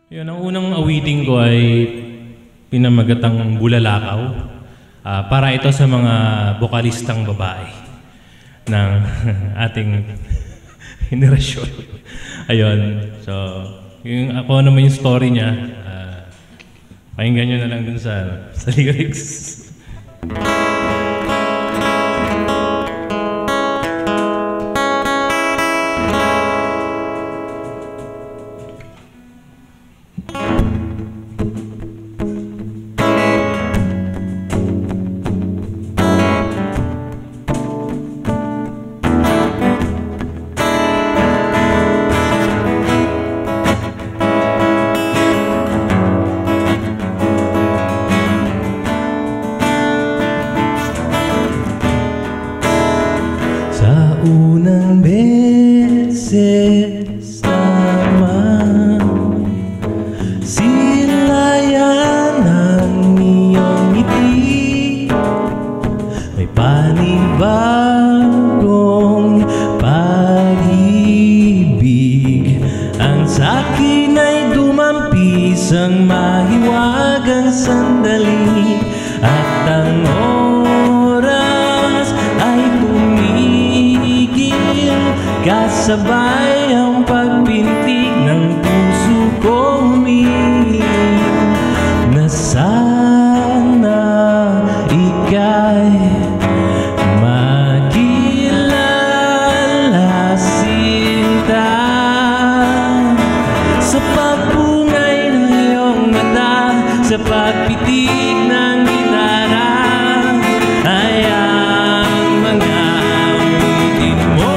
Yun, ang unang awiting ko ay pinamagatang Bulalakaw. Para ito sa mga bokalistang babae ng ating henerasyon. Ayun. So, yung ako naman yung story niya, pakinggan nyo na lang dun sa lyrics. Sa unang beses naman, silayan ang iyong ngiti, may panibagong pag-ibig. Ang sa'kin ay dumampis ang mahiwagang sandali, at ang oras ay kasabay ang pagpintig ng puso ko humiling na sana ika'y makilala, sinta. Sa pagbungay ng iyong mata, sa pagpitig ng gitara, ay ang mga awitin mo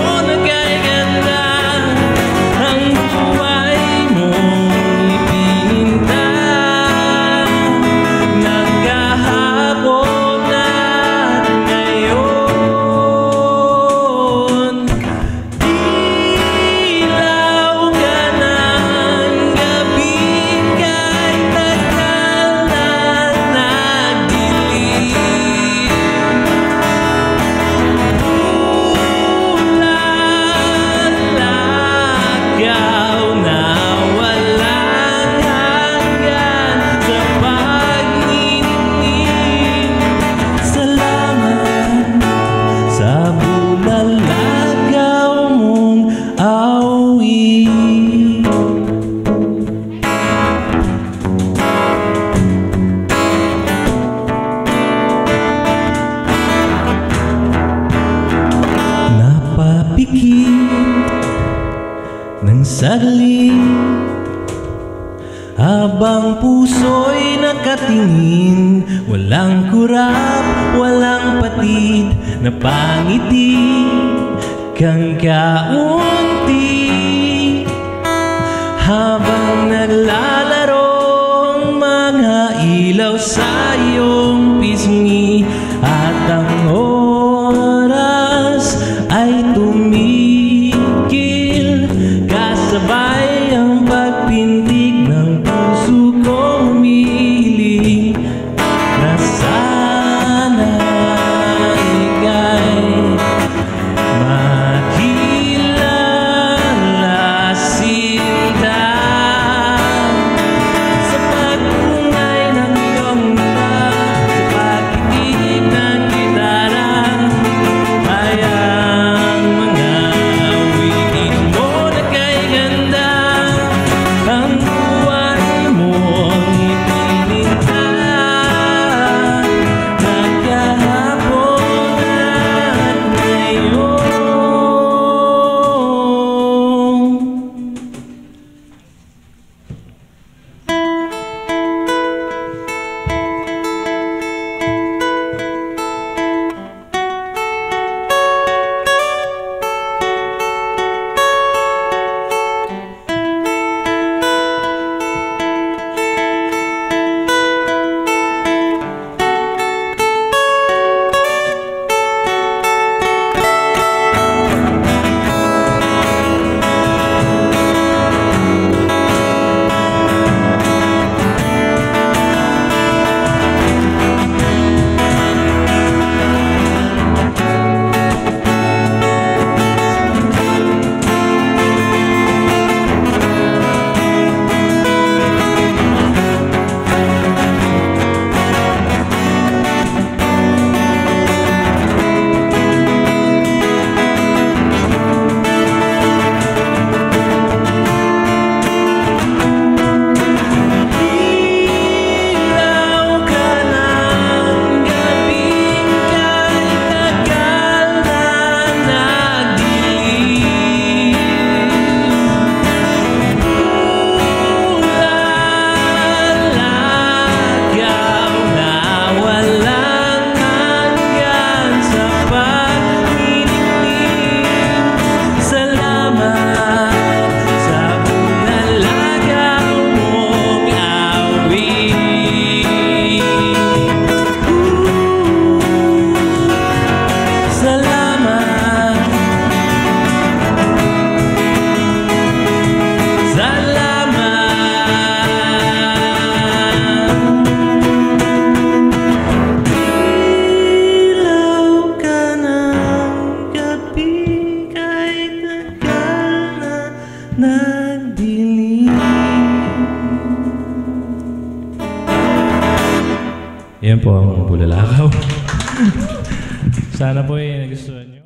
ng saglit, habang puso'y nakatingin, walang kurap, walang patid, na pangiti kang kaunti, habang naglalarong mga ilaw sa iyong pisngi, at ang oras ay kasabay ang pagpintig ng puso ko humiling na sana ika'y makilala, sinta. Sa pagbungay ng iyong Salamat. Ilaw ka ng gabi kahit tagal na nagdilim. Yan po ang Bulalakaw. Sana po nagustuhan nyo.